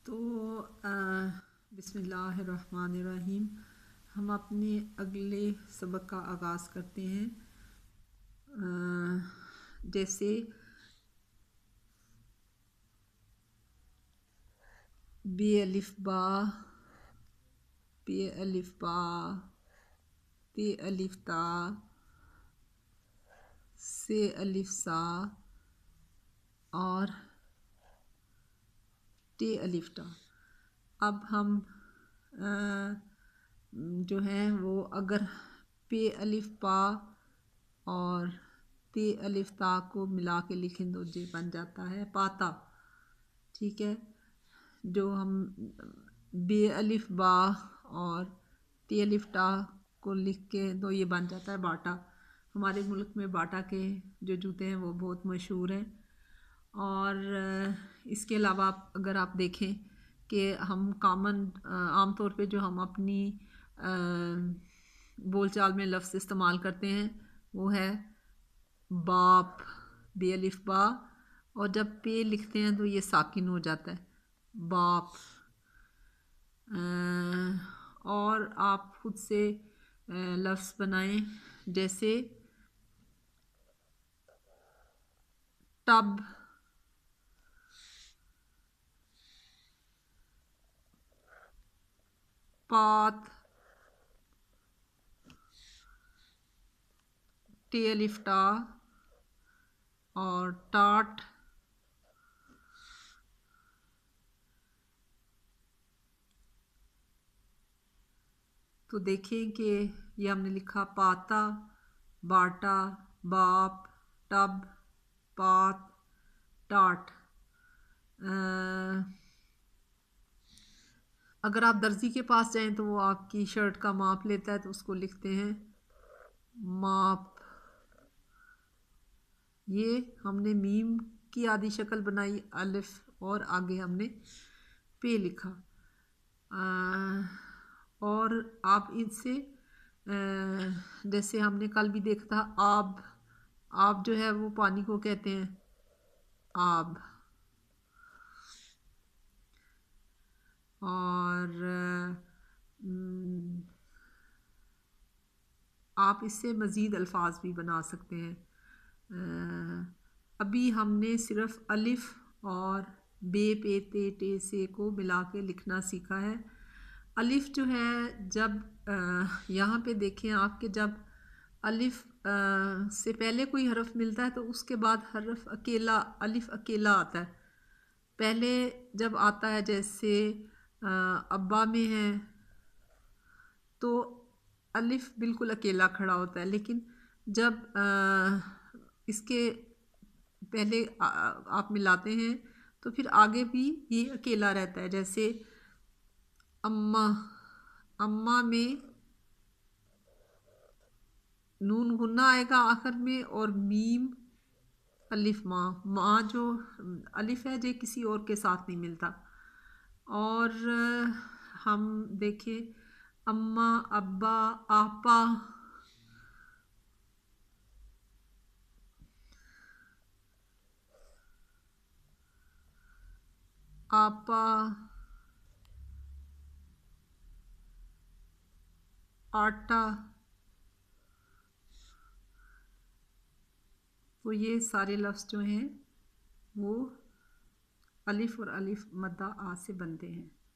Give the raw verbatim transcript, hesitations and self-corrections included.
تو बिस्मिल्लाहिर्रहमानिर्रहीम हम अपने अगले सबक का आगाज़ करते हैं। जैसे बे अलिफ बा, पे अलिफ बा, ते अलिफ ता, से अलिफ सा और टे अलिफ टा। अब हम आ, जो है वो अगर पे अलिफ पा और ते अलिफ ता को मिला के लिखें तो ये बन जाता है पाता। ठीक है, जो हम बे अलिफ बा और ते अलिफ टा को लिख के तो ये बन जाता है बाटा। हमारे मुल्क में बाटा के जो जूते हैं वो बहुत मशहूर हैं। और इसके अलावा अगर आप देखें कि हम कामन आम तौर पे जो हम अपनी बोलचाल में लफ्ज़ इस्तेमाल करते हैं वो है बाप, बे अलिफ बा, और जब पे लिखते हैं तो ये साकिन हो जाता है बाप। और आप खुद से लफ्ज़ बनाएं, जैसे टब, पात, टे अलिफ टा और टाट, तो देखें कि ये हमने लिखा पाता, बाटा, बाप, टब, पात, टाट। अगर आप दर्जी के पास जाएं तो वो आपकी शर्ट का माप लेता है तो उसको लिखते हैं माप। ये हमने मीम की आधी शक्ल बनाई अलिफ और आगे हमने पे लिखा। आ, और आप इससे जैसे हमने कल भी देखा था आब, आब जो है वो पानी को कहते हैं आब। और आप इससे मज़ीद अल्फाज भी बना सकते हैं। अभी हमने सिर्फ अलिफ और बे पे ते टे से को मिला के लिखना सीखा है। अलिफ जो है जब यहाँ पे देखें आपके जब अलिफ आ, से पहले कोई हरफ मिलता है तो उसके बाद हरफ अकेला अलिफ अकेला आता है। पहले जब आता है जैसे आ, अब्बा में है तो अलिफ बिल्कुल अकेला खड़ा होता है, लेकिन जब आ, इसके पहले आ, आप मिलाते हैं तो फिर आगे भी ये अकेला रहता है। जैसे अम्मा, अम्मा में नून गुन्ना आएगा आखिर में और मीम अलिफ माँ, माँ जो अलिफ है जो किसी और के साथ नहीं मिलता। और हम देखें अम्मा, अब्बा, आपा, आपा, आटा, तो ये सारे लफ्ज़ जो हैं वो अलिफ और अलिफ मद्दा आ से बनते हैं।